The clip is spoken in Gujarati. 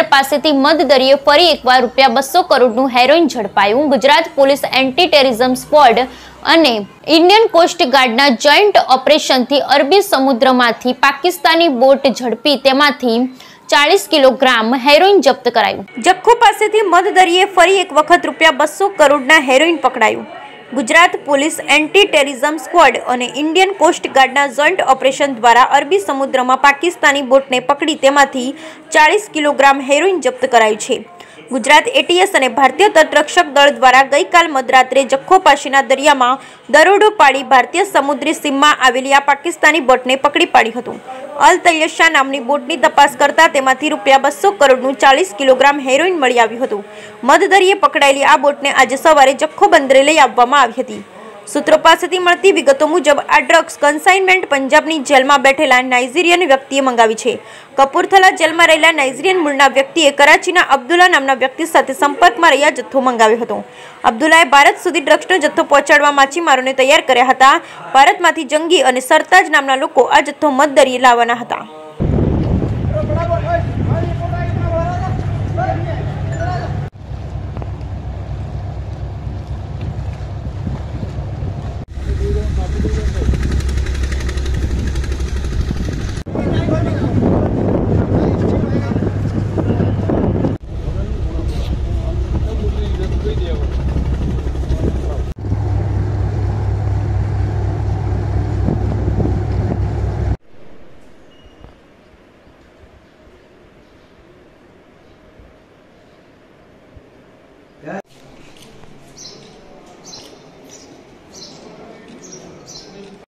પાસેથી મધદરિયે ફરી એકવાર ₹200 કરોડનું હેરોઇન ઝડપાયું। Gujarat police anti terrorism squad અને ઇન્ડિયન કોસ્ટ ગાર્ડના જોઈન્ટ ઓપરેશનથી અરબી સમુદ્રમાંથી પાકિસ્તાની બોટ ઝડપી તેમાંથી 40 કિલોગ્રામ હેરોઇન જપ્ત કરાયું। જખૌ પાસેથી મધદરિયે ફરી એક વખત ₹200 કરોડના હેરોઇન પકડાયું। Gujarat police anti terrorism squad અને ઇન્ડિયન કોસ્ટ ગાર્ડના જોઈન્ટ ઓપરેશન દ્વારા અરબી સમુદ્રમાં પાકિસ્તાની બોટને પકડી તેમાંથી 40 કિલોગ્રામ હેરોઇન જપ્ત કરાયું છે। ગુજરાત એટીએસ અને ભારતીય તટરક્ષક દળ દ્વારા ગઈકાલ મધરાત્રે જખૌ પાસેના દરિયામાં દરોડો પાડી ભારતીય સમુદ્રી સીમમાં આવેલી આ પાકિસ્તાની બોટને પકડી પાડી હતું। અલ તૈયશા નામની બોટની તપાસ કરતા તેમાંથી ₹200 કરોડનું 40 કિલોગ્રામ હેરોઇન મળી આવ્યું હતું। મધદરિયે પકડાયેલી આ બોટને આજે સવારે જખૌ બંદરે લઈ આવવામાં આવી હતી। સૂત્રો પાસેથી મળતી વિગતો મુજબ આ ડ્રગ્સ કન્સાઇનમેન્ટ પંજાબની જેલમાં બેઠેલા નાઇજીરિયન વ્યક્તિએ મંગાવી છે। કપૂરથલા જેલમાં રહેલા નાઇજીરિયન મૂળના વ્યક્તિએ કરાચીના અબ્દુલ્લા નામના વ્યક્તિ સાથે સંપર્કમાં રહ્યા જથ્થો મંગાવ્યો હતો। અબ્દુલ્લાએ ભારત સુધી ડ્રગ્સનો જથ્થો પહોંચાડવા માછીમારોને તૈયાર કર્યા હતા। ભારતમાંથી જંગી અને સરતાજ નામના લોકો આ જથ્થો મધદરિયે લાવવાના હતા।